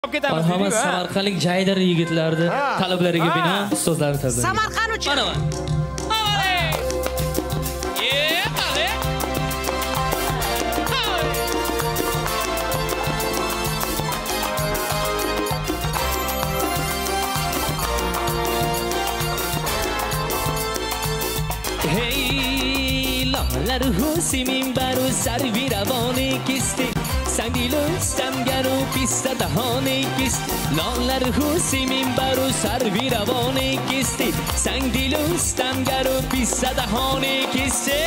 Marhamat, Samarqandlik jaydar yigitlarni talablariga binoan ustozlarni tazarruf. Samarqand uchun. Mana. Hey, lar husimin baru sarvi ravoni kisti. Sangdilustam garu pista dahoni kist. Lar husimin baru sarvi ravoni kisti. Sangdilustam garu pista dahoni kisti.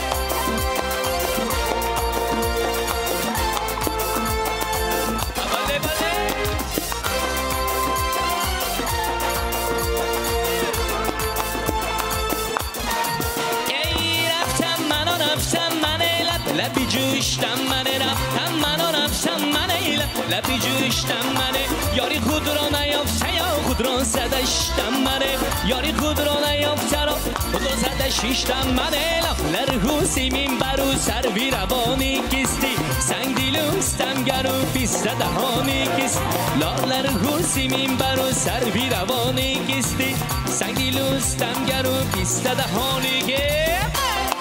لبی جوشتم منه رفتم منو رفتم منه لبی جوشتم منه یاری خود را نیافته یا خود را زدشتم منه یاری خود را نیافته را خود را زدشتم منه لر حسیمین برو سروی روانی کستی سنگ دیلوستم گرو پیست دهانی کست لر حسیمین برو سروی روانی کستی سنگ دیلوستم گرو پیست دهانی کست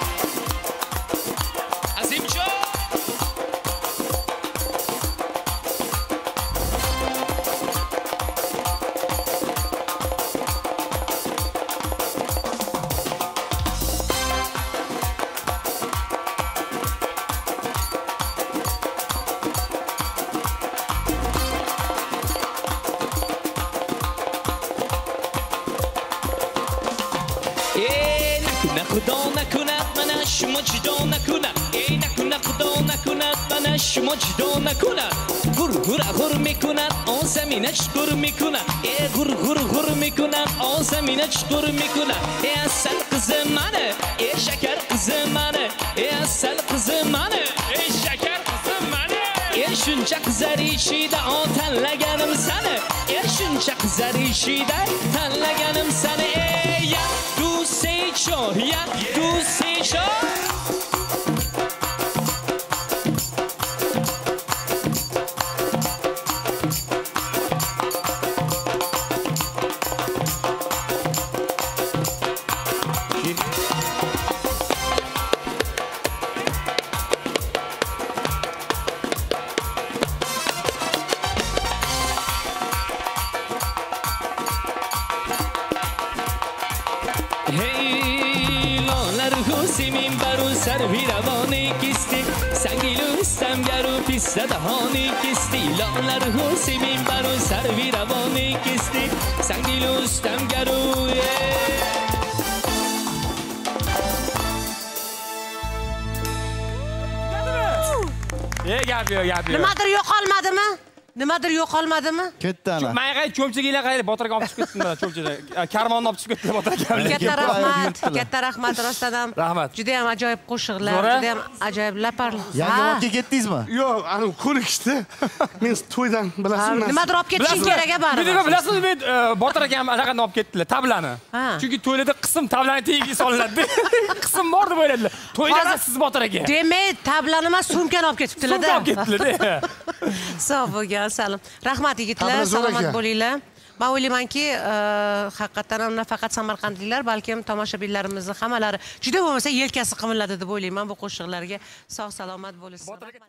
خدا نکند منش مجدا نکند ای نکند خدا نکند منش مجدا نکند گر گر گر میکند آن زمینش گر میکند ای گر گر گر میکند آن زمینش گر میکند ای اصل قز منه ای شکر قز منه ای اصل قز منه ای شکر قز منه ای شuncha qizarishida tanlaganim seni ey shuncha qizarishida tanlaganim seni ey ya tu sei cho Simin baru sarvi ravani kisti sangilustam garu pista dahoni kisti lar husimin baru sarvi ravani kisti sangilustam garu Nimadir yo'qolmadimi? Nimadir yo'qolmadimi? Kattana. Menga cho'mchigilar qayerda Botirga olib chiqib ketdilar, cho'mchilar. Karmonni olib chiqib ketdilar Botirga. Katta rahmat rostdan. Rahmat. Juda ham ajoyib qo'shiqlar, juda ham ajoyib laparlar. Yangi vaqtga ketdingizmi? Yo'q, ani ko'rikishdi. Men to'ydan bilasizmi? Nimadir olib ketishing kerak baribir. Bilasizmi, men Botir akam anaqani olib ketdilar, tablani. Chunki to'ylarda qism tablani tagiga solinadi. Qism bor deb o'yladilar. To'yda siz Botir aka. Demak, tablani emas, sumkani olib ketibdilar-da. Sumka olib ketdilar. Sog' bo'lgan, salam. Rahmat yigitlar, salomat bo'linglar. Men o'ylaymanki, haqiqatan ham nafaqat samarqandliklar, balkim tomoshabinlarimizni hammalari juda bo'lmasa yelkasi qimilladi deb o'ylayman bu qo'shiqlarga. Sog' salomat bo'lsin.